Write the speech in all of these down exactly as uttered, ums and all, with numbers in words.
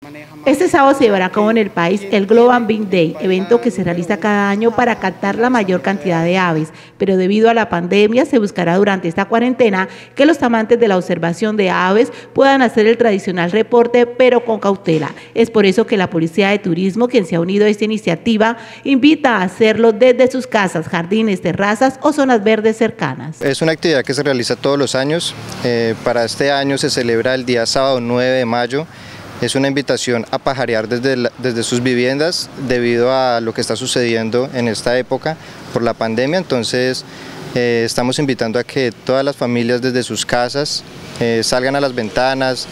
Este sábado se llevará a cabo en el país el Global Bird Day, evento que se realiza cada año para captar la mayor cantidad de aves, pero debido a la pandemia se buscará durante esta cuarentena que los amantes de la observación de aves puedan hacer el tradicional reporte, pero con cautela. Es por eso que la Policía de Turismo, quien se ha unido a esta iniciativa, invita a hacerlo desde sus casas, jardines, terrazas o zonas verdes cercanas. Es una actividad que se realiza todos los años. Eh, para este año se celebra el día sábado nueve de mayo. Es una invitación a pajarear desde, la, desde sus viviendas debido a lo que está sucediendo en esta época por la pandemia. Entonces eh, estamos invitando a que todas las familias desde sus casas eh, salgan a las ventanas,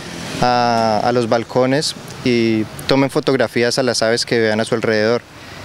a, a los balcones y tomen fotografías a las aves que vean a su alrededor.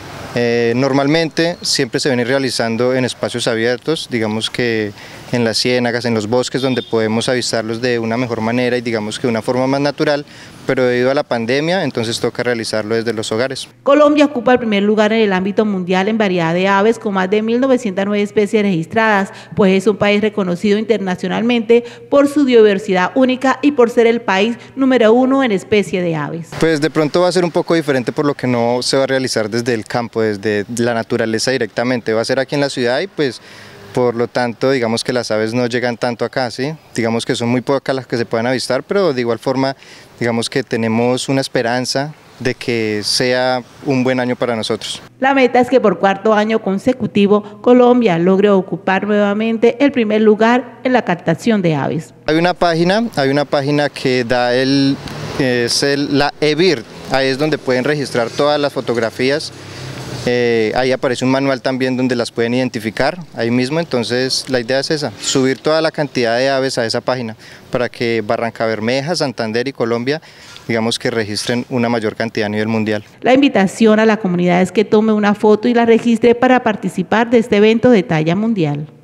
Eh, normalmente siempre se viene realizando en espacios abiertos, digamos que en las ciénagas, en los bosques, donde podemos avistarlos de una mejor manera y digamos que de una forma más natural, pero debido a la pandemia entonces toca realizarlo desde los hogares. Colombia ocupa el primer lugar en el ámbito mundial en variedad de aves con más de mil novecientas nueve especies registradas, pues es un país reconocido internacionalmente por su diversidad única y por ser el país número uno en especie de aves. Pues de pronto va a ser un poco diferente por lo que no se va a realizar desde el campo, desde la naturaleza directamente, va a ser aquí en la ciudad y pues por lo tanto digamos que las aves no llegan tanto acá, ¿sí? Digamos que son muy pocas las que se pueden avistar, pero de igual forma digamos que tenemos una esperanza de que sea un buen año para nosotros. La meta es que por cuarto año consecutivo Colombia logre ocupar nuevamente el primer lugar en la captación de aves. Hay una página, hay una página que da el, es el, la eBird, ahí es donde pueden registrar todas las fotografías. Eh, ahí aparece un manual también donde las pueden identificar, ahí mismo, entonces la idea es esa, subir toda la cantidad de aves a esa página para que Barrancabermeja, Santander y Colombia, digamos que registren una mayor cantidad a nivel mundial. La invitación a la comunidad es que tome una foto y la registre para participar de este evento de talla mundial.